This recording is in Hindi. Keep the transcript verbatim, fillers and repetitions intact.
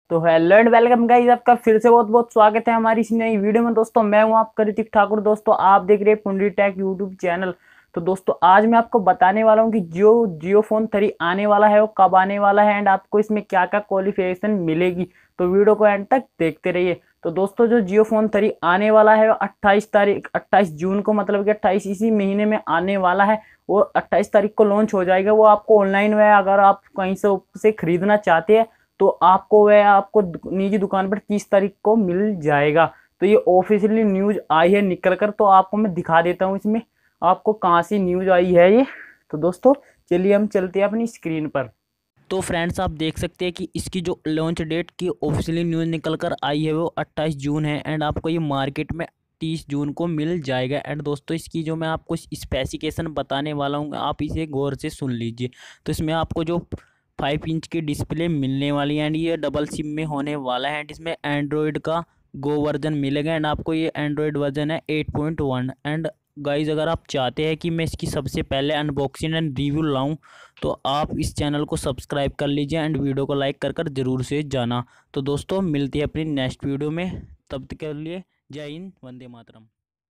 तो हेलो एंड वेलकम गाइस, आपका फिर से बहुत बहुत स्वागत है हमारी इस नई वीडियो में। दोस्तों मैं हूं आपका ऋतिक ठाकुर। दोस्तों आप देख रहे हैं पुंडरी टेक यूट्यूब चैनल। तो दोस्तों आज मैं आपको बताने वाला हूं कि जो जियो फोन थ्री आने वाला है वो कब आने वाला है एंड आपको इसमें क्या क्या क्वालिफिकेशन मिलेगी। तो वीडियो को एंड तक देखते रहिए। तो दोस्तों जो जियो फोन थ्री आने वाला है वो अट्ठाईस तारीख अट्ठाईस जून को, मतलब कि अट्ठाईस इसी महीने में आने वाला है। वो अट्ठाईस तारीख को लॉन्च हो जाएगा। वो आपको ऑनलाइन में अगर आप कहीं से उसे खरीदना चाहते हैं तो आपको वह आपको निजी दुकान पर तीस तारीख को मिल जाएगा। तो ये ऑफिशियली न्यूज आई है निकल कर, तो आपको मैं दिखा देता हूँ इसमें आपको कहाँ से न्यूज आई है ये। तो दोस्तों चलिए हम चलते हैं अपनी स्क्रीन पर। तो फ्रेंड्स आप देख सकते हैं कि इसकी जो लॉन्च डेट की ऑफिशियली न्यूज़ निकल कर आई है वो अट्ठाईस जून है एंड आपको ये मार्केट में तीस जून को मिल जाएगा। एंड दोस्तों इसकी जो मैं आपको स्पेसिफिकेशन बताने वाला हूँ आप इसे गौर से सुन लीजिए। तो इसमें आपको जो फाइव इंच की डिस्प्ले मिलने वाली है एंड ये डबल सिम में होने वाला है एंड इसमें एंड्रॉयड का गो वर्जन मिलेगा एंड आपको ये एंड्रॉयड वर्जन है eight point one. And guys अगर आप चाहते हैं कि मैं इसकी सबसे पहले अनबॉक्सिंग एंड रिव्यू लाऊं तो आप इस चैनल को सब्सक्राइब कर लीजिए एंड वीडियो को लाइक कर कर जरूर से जाना। तो दोस्तों मिलती है अपनी नेक्स्ट वीडियो में, तब तक के लिए जय हिंद, वंदे मातरम।